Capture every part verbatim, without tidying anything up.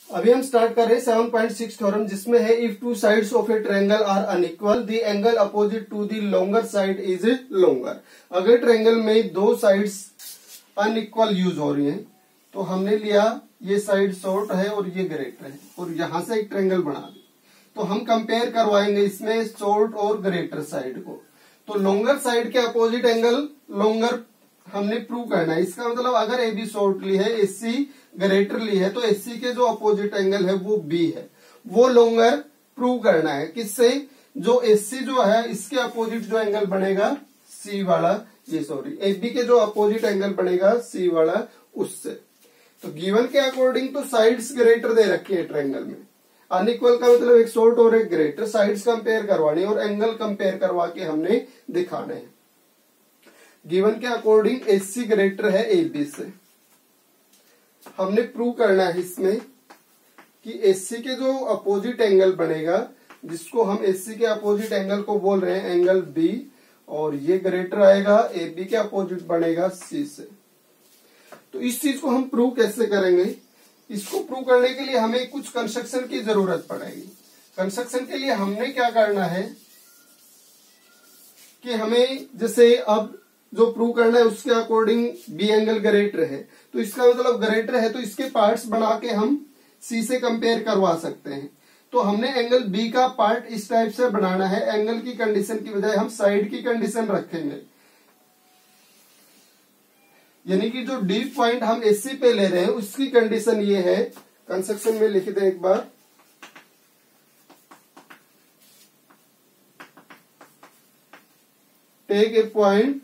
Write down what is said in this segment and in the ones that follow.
अभी हम स्टार्ट कर रहे हैं सेवन पॉइंट सिक्स थ्योरम, जिसमें है if two sides of a triangle are unequal the angle opposite to the longer side is longer. अगर ट्रायंगल में दो साइड्स अनइक्वल यूज हो रही हैं तो हमने लिया ये साइड शॉर्ट है और ये ग्रेटर है और यहां से एक ट्रायंगल बना दी, तो हम कंपेयर करवाएंगे इसमें शॉर्ट और ग्रेटर साइड को। तो लॉन्गर साइड के अपोजिट एंगल लॉन्गर हमने प्रूव करना है। इसका मतलब अगर ए बी शॉर्ट ली है, एसी ग्रेटर ली है, तो एसी के जो अपोजिट एंगल है वो बी है, वो लॉन्गर प्रूव करना है। किससे? जो एसी जो है इसके अपोजिट जो एंगल बनेगा सी वाला, ये सॉरी ए बी के जो अपोजिट एंगल बनेगा सी वाला, उससे। तो गिवन के अकॉर्डिंग तो साइड्स ग्रेटर दे रखी है ट्रायंगल में। अनइक्वल का मतलब एक शॉर्ट और एक ग्रेटर, साइड्स कंपेयर करवानी और एंगल कंपेयर करवा के हमने दिखाने हैं। गिवन के अकॉर्डिंग एसी ग्रेटर है ए बी से। हमने प्रूव करना है इसमें कि एसी के जो अपोजिट एंगल बनेगा, जिसको हम एसी के अपोजिट एंगल को बोल रहे हैं एंगल बी, और ये ग्रेटर आएगा ए बी के अपोजिट बनेगा सी से। तो इस चीज को हम प्रूव कैसे करेंगे? इसको प्रूव करने के लिए हमें कुछ कंस्ट्रक्शन की जरूरत पड़ेगी। कंस्ट्रक्शन के लिए हमने क्या करना है कि हमें जैसे अब जो प्रूव करना है उसके अकॉर्डिंग बी एंगल ग्रेटर है, तो इसका मतलब ग्रेटर है तो इसके पार्ट्स बना के हम सी से कंपेयर करवा सकते हैं। तो हमने एंगल बी का पार्ट इस टाइप से बनाना है। एंगल की कंडीशन की बजाय हम साइड की कंडीशन रखेंगे, यानी कि जो डी पॉइंट हम एसी पे ले रहे हैं उसकी कंडीशन ये है। कंस्ट्रक्शन में लिख दें एक बार, take a point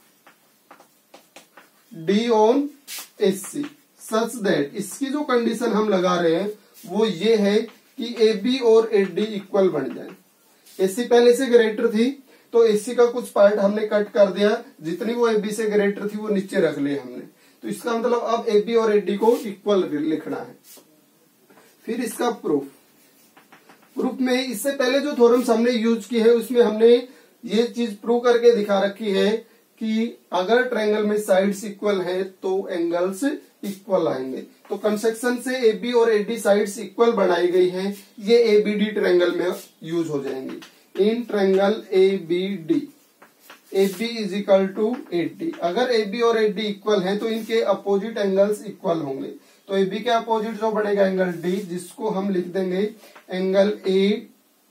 D on AC such that, इसकी जो कंडीशन हम लगा रहे हैं वो ये है कि ए बी और ए डी इक्वल बन जाए। एसी पहले से ग्रेटर थी तो एसी का कुछ पार्ट हमने कट कर दिया, जितनी वो ए बी से ग्रेटर थी वो नीचे रख ली हमने। तो इसका मतलब अब ए बी और ए डी को इक्वल लिखना है। फिर इसका प्रूफ, प्रूफ में इससे पहले जो थ्योरम्स हमने यूज की है उसमें हमने ये चीज प्रूव करके दिखा रखी है कि अगर ट्रायंगल में साइड्स इक्वल है तो एंगल्स इक्वल आएंगे। तो कंस्ट्रक्शन से ए बी और ए डी साइड्स इक्वल बनाई गई हैं, ये ए बी डी ट्रायंगल में यूज हो जाएंगी। In triangle A B D, A B is equal to A D. अगर ए बी और ए डी इक्वल है तो इनके अपोजिट एंगल्स इक्वल होंगे। तो ए बी के अपोजिट जो बनेगा एंगल डी, जिसको हम लिख देंगे एंगल ए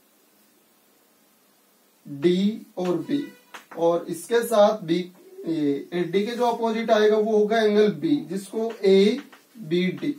डी और बी, और इसके साथ बी ये ए डी के जो अपोजिट आएगा वो होगा एंगल बी, जिसको A B D.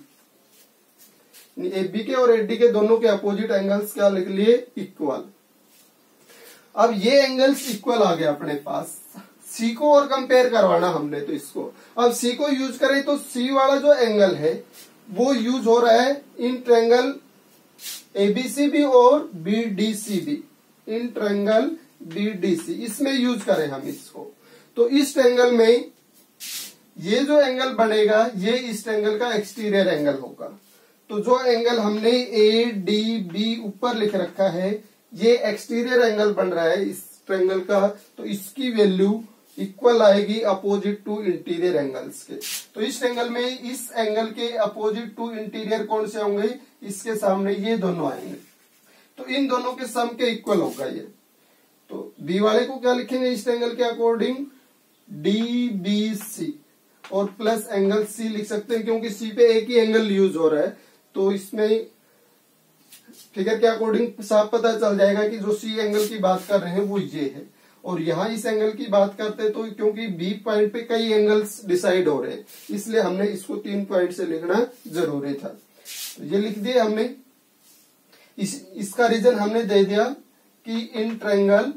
A B के और ए डी के दोनों के अपोजिट एंगल्स क्या लिख लिए? इक्वल। अब ये एंगल्स इक्वल आ गया अपने पास। सी को और कंपेयर करवाना हमने, तो इसको अब सी को यूज करें तो सी वाला जो एंगल है वो यूज हो रहा है इन ट्रायंगल एबीसीबी और बीडीसीबी, इन ट्रायंगल बीडीसी, इसमें यूज करें हम इसको। तो इस ट्रायंगल में ये जो एंगल बनेगा ये इस ट्रायंगल का एक्सटीरियर एंगल होगा। तो जो एंगल हमने ए डी बी ऊपर लिख रखा है ये एक्सटीरियर एंगल बन रहा है इस ट्रायंगल का, तो इसकी वैल्यू इक्वल आएगी अपोजिट टू इंटीरियर एंगल्स के। तो इस ट्रायंगल में इस एंगल के अपोजिट टू इंटीरियर कौन से होंगे? इसके सामने ये दोनों आएंगे, तो इन दोनों के सम के इक्वल होगा ये। तो बी वाले को क्या लिखेंगे इस ट्रायंगल के अकॉर्डिंग? डी बी सी, और प्लस एंगल सी लिख सकते हैं क्योंकि सी पे एक ही एंगल यूज हो रहा है। तो इसमें फिगर के अकॉर्डिंग साफ पता चल जाएगा कि जो सी एंगल की बात कर रहे हैं वो ये है, और यहां इस एंगल की बात करते हैं तो क्योंकि बी पॉइंट पे कई एंगल्स डिसाइड हो रहे हैं इसलिए हमने इसको तीन पॉइंट से लिखना जरूरी था। तो ये लिख दिया हमने। इस, इसका रीजन हमने दे दिया कि इन ट्रायंगल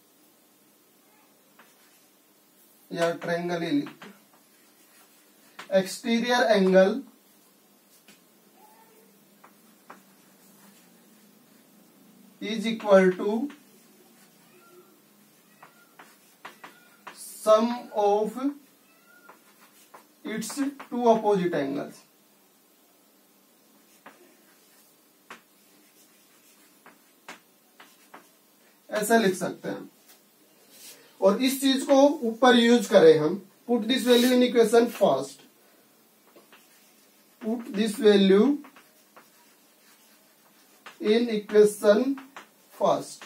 या ट्रायंगल ही लिख, exterior angle is equal to sum of its two opposite angles। ऐसा लिख सकते हैं। और इस चीज को ऊपर यूज करें हम, put this value in equation first, put this value in equation first.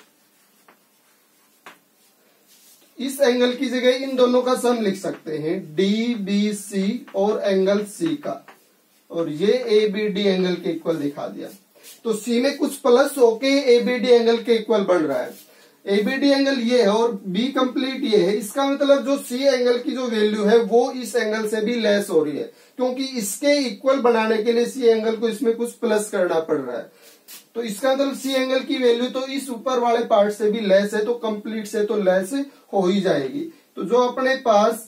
इस एंगल की जगह इन दोनों का सम लिख सकते हैं, डी बी सी और एंगल सी का, और ये ए बी डी एंगल के इक्वल दिखा दिया। तो सी में कुछ प्लस होके ए बी डी एंगल के इक्वल बन रहा है। ए बी डी एंगल ये है और बी कंप्लीट ये है। इसका मतलब जो सी एंगल की जो वैल्यू है वो इस एंगल से भी लेस हो रही है, क्योंकि इसके इक्वल बनाने के लिए सी एंगल को इसमें कुछ प्लस करना पड़ रहा है। तो इसका मतलब सी एंगल की वैल्यू तो इस ऊपर वाले पार्ट से भी लेस है, तो कंप्लीट से तो लेस हो ही जाएगी। तो जो अपने पास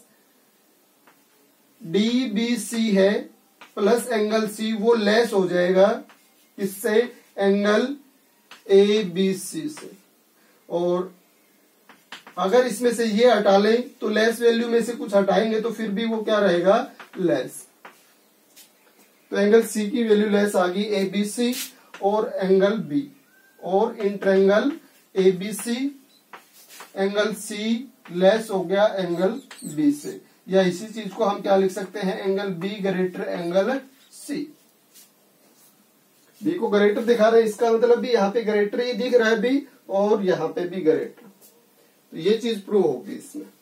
डी बी सी है प्लस एंगल सी, वो लेस हो जाएगा इससे, एंगल ए बी सी से। और अगर इसमें से ये हटा लें तो लेस वैल्यू में से कुछ हटाएंगे तो फिर भी वो क्या रहेगा, लेस। तो एंगल सी की वैल्यू लेस आ गई ए बी सी और एंगल बी, और in triangle A B C angle C less हो गया एंगल बी से। या इसी चीज को हम क्या लिख सकते हैं, angle B greater angle C. B को ग्रेटर दिखा रहे हैं, इसका मतलब भी यहाँ पे ग्रेटर ही दिख रहा है बी, और यहाँ पे भी ग्रेटर। तो ये चीज प्रूव होगी इसमें।